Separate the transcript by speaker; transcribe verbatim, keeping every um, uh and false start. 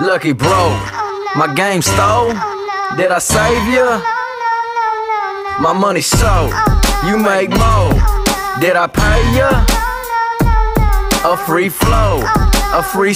Speaker 1: Lucky bro, my game stole. Did I save ya? My money sold. You make more. Did I pay ya? A free flow, a free